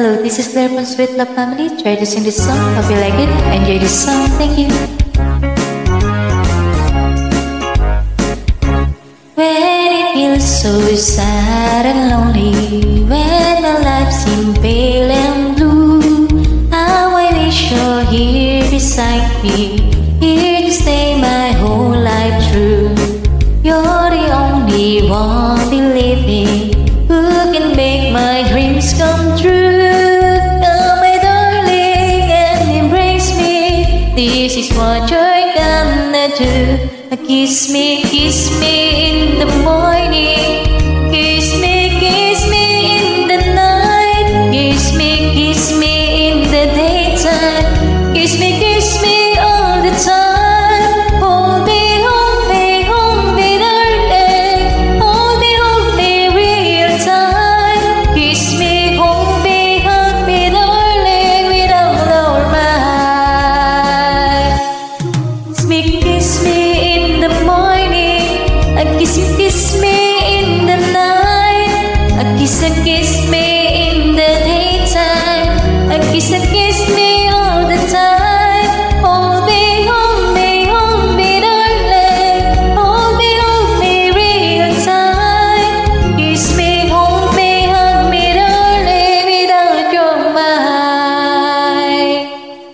Hello, this is Claire from Sweet Love Family. Try to sing this song. Hope you like it. Enjoy this song. Thank you. When it feels so sad and lonely, when my life seems pale and blue, how I wish you're here beside me, here to stay my whole life through. You're the only one believing who can make my dreams come true. Come, my darling, and embrace me. This is what you're gonna do. Kiss me in the morning. Kiss me in the night. Kiss me in the daytime. Kiss me all the time. Hold me, darling. Hold me real time. Kiss me, hold me, hug me, darling, with all our might. Kiss me in the morning. Kiss me in the night. Kiss me in the daytime. Kiss me all the time. Hold me, darling. Hold me real time. Kiss me, hold me, hug me, darling, without your mind.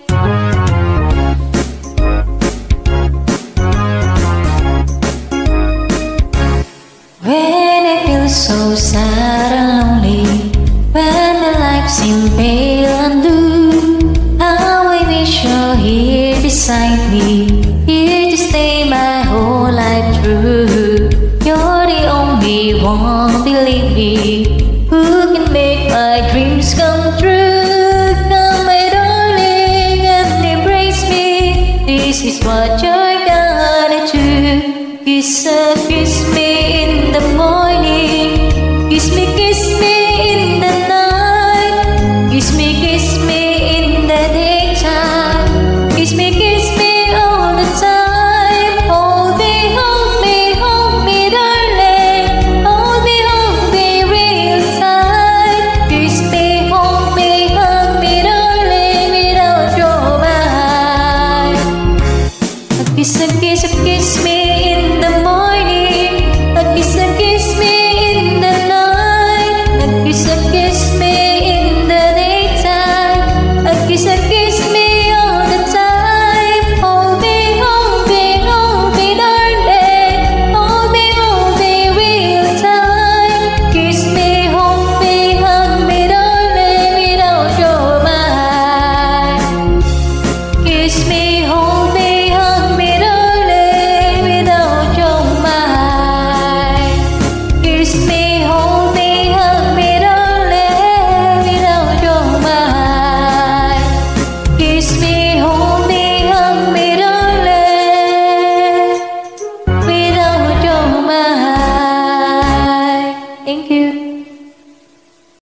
When I feel so sad and lonely, when my life seems pale and blue, how I wish you're here beside me, here to stay my whole life through. You're the only one, believe me, who can make my dreams come true. Come, my darling, and embrace me. This is what you're gonna do. Kiss